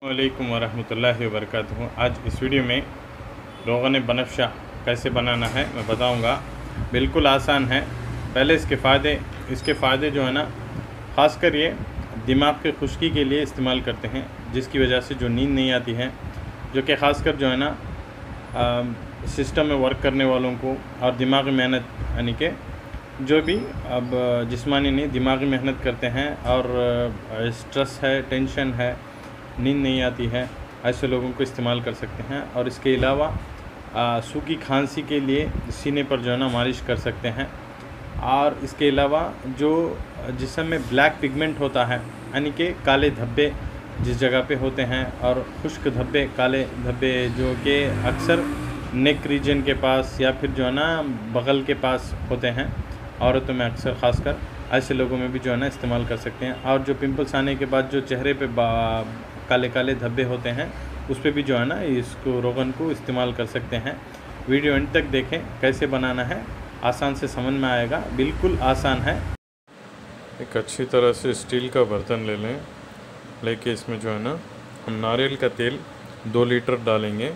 वालेकुम वरहमतुल्लाहि वबरकातुहू। आज इस वीडियो में रोग़न बनफ़शा कैसे बनाना है मैं बताऊंगा। बिल्कुल आसान है। पहले इसके फ़ायदे जो है ना, ख़ासकर ये दिमाग के खुश्की के लिए इस्तेमाल करते हैं, जिसकी वजह से जो नींद नहीं आती है, जो कि ख़ासकर जो है ना सिस्टम में वर्क करने वालों को और दिमागी मेहनत यानी कि जो भी अब जिस्मानी नहीं दिमागी मेहनत करते हैं और स्ट्रेस है, टेंशन है, नींद नहीं आती है, ऐसे लोगों को इस्तेमाल कर सकते हैं। और इसके अलावा सूखी खांसी के लिए सीने पर जो है ना मालिश कर सकते हैं। और इसके अलावा जो जिस्म में ब्लैक पिगमेंट होता है, यानी कि काले धब्बे जिस जगह पे होते हैं, और खुश्क धब्बे, काले धब्बे जो कि अक्सर नेक रीजन के पास या फिर जो है ना बगल के पास होते हैं, औरतों में अक्सर ख़ासकर, ऐसे लोगों में भी जो है ना इस्तेमाल कर सकते हैं। और जो पिंपल्स आने के बाद जो चेहरे पे काले काले धब्बे होते हैं, उस पर भी जो है ना इसको रोग़न को इस्तेमाल कर सकते हैं। वीडियो एंड तक देखें, कैसे बनाना है आसान से समझ में आएगा, बिल्कुल आसान है। एक अच्छी तरह से स्टील का बर्तन ले लें। लेके इसमें जो है ना हम नारियल का तेल 2 लीटर डालेंगे,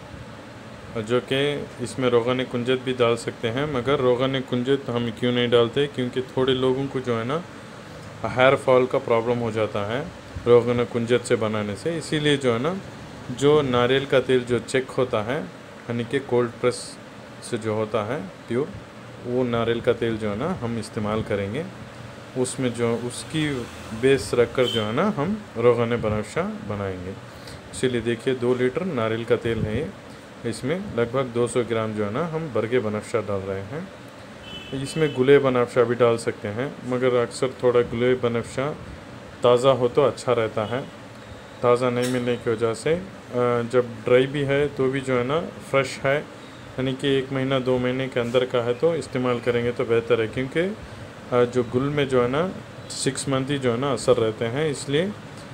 जो कि इसमें रोग़न कुंजत भी डाल सकते हैं, मगर रोग़न कुंजत हम क्यों नहीं डालते, क्योंकि थोड़े लोगों को जो है ना हेयर फॉल का प्रॉब्लम हो जाता है रोग़न कुंजत से बनाने से। इसीलिए जो है ना जो नारियल का तेल जो चेक होता है, यानी कि कोल्ड प्रेस से जो होता है प्योर, वो नारियल का तेल जो है ना हम इस्तेमाल करेंगे। उसमें जो उसकी बेस रखकर जो है ना हम रोग़न बनफ़शा बनाएंगे। इसीलिए देखिए 2 लीटर नारियल का तेल है ये। इसमें लगभग 200 ग्राम जो है ना हम बरगे बनफ़शा डाल रहे हैं। इसमें गुले बनफ़शा भी डाल सकते हैं, मगर अक्सर थोड़ा गुले बनफ़शा ताज़ा हो तो अच्छा रहता है। ताज़ा नहीं मिलने की वजह से जब ड्राई भी है तो भी जो है ना फ्रेश है, यानी कि 1 महीना 2 महीने के अंदर का है तो इस्तेमाल करेंगे तो बेहतर है, क्योंकि जो गुल में जो है ना 6 मंथ ही जो है ना असर रहते हैं। इसलिए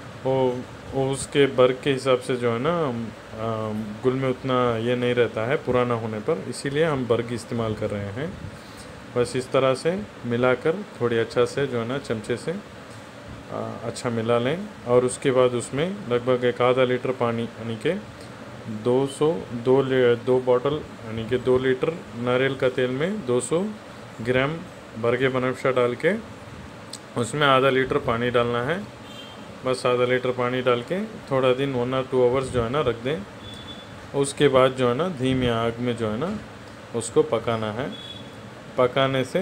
वो उसके बर्ग के हिसाब से जो है ना गुल में उतना ये नहीं रहता है पुराना होने पर, इसीलिए हम बर्ग इस्तेमाल कर रहे हैं। बस इस तरह से मिलाकर थोड़ी अच्छा से जो है ना चमचे से अच्छा मिला लें। और उसके बाद उसमें लगभग 1 आधा लीटर पानी, यानी कि 2 बॉटल, यानी कि 2 लीटर नारियल का तेल में 200 ग्राम बरगे बनफ़शा डाल के उसमें आधा लीटर पानी डालना है। बस आधा लीटर पानी डाल के थोड़ा दिन 1 और 2 आवर्स जो है ना रख दें। उसके बाद जो है ना धीमी आग में जो है ना उसको पकाना है। पकाने से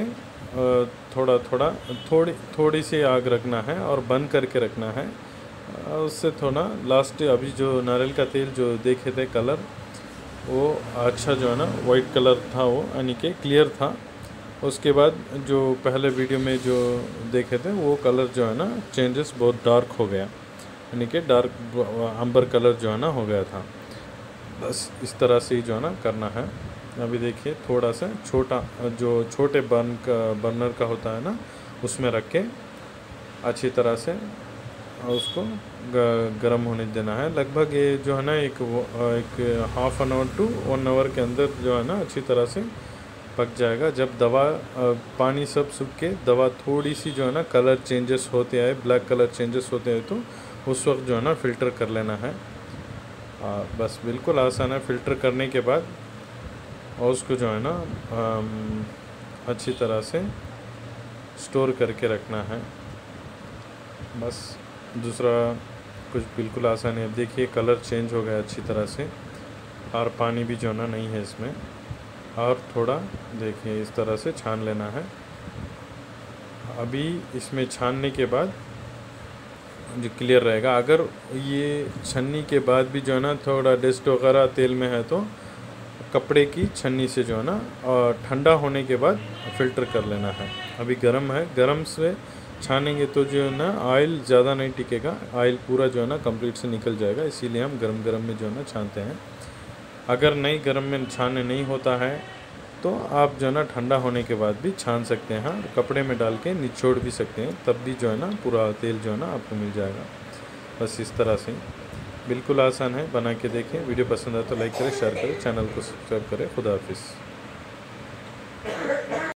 थोड़ी सी आग रखना है और बंद करके रखना है। उससे थोड़ा लास्ट अभी जो नारियल का तेल जो देखे थे कलर, वो अच्छा जो है ना वाइट कलर था, वो यानी कि क्लियर था। उसके बाद जो पहले वीडियो में जो देखे थे वो कलर जो है ना चेंजेस बहुत डार्क हो गया, यानी कि डार्क अंबर कलर जो है ना हो गया था। बस इस तरह से ही जो है ना करना है। अभी देखिए थोड़ा सा जो छोटे बर्नर का होता है ना, उसमें रख के अच्छी तरह से उसको गर्म होने देना है। लगभग ये जो है ना एक ½ एन आवर टू 1 आवर के अंदर जो है ना अच्छी तरह से पक जाएगा। जब दवा पानी सब सूख के दवा थोड़ी सी जो है ना कलर चेंजेस होते आए, ब्लैक कलर चेंजेस होते हैं, तो उस वक्त जो है ना फ़िल्टर कर लेना है। बस बिल्कुल आसान है। फ़िल्टर करने के बाद और उसको जो है ना अच्छी तरह से स्टोर करके रखना है। बस दूसरा कुछ बिल्कुल आसान है। अब देखिए कलर चेंज हो गया अच्छी तरह से, और पानी भी जो ना नहीं है इसमें। और थोड़ा देखिए इस तरह से छान लेना है। अभी इसमें छानने के बाद जो क्लियर रहेगा। अगर ये छन्नी के बाद भी जो है ना थोड़ा डस्ट वगैरह तेल में है, तो कपड़े की छन्नी से जो है ना ठंडा होने के बाद फ़िल्टर कर लेना है। अभी गर्म है, गर्म से छानेंगे तो जो है ना ऑयल ज़्यादा नहीं टिकेगा, ऑयल पूरा जो है ना कंप्लीट से निकल जाएगा। इसीलिए हम गरम में जो है ना छानते हैं। अगर नहीं गर्म में छाने नहीं होता है तो आप जो है ना ठंडा होने के बाद भी छान सकते हैं, और कपड़े में डाल के निचोड़ भी सकते हैं, तब भी जो है ना पूरा तेल जो है ना आपको मिल जाएगा। बस इस तरह से बिल्कुल आसान है, बना के देखें। वीडियो पसंद आए तो लाइक करें, शेयर करें, चैनल को सब्सक्राइब करें। खुदा हाफिज़।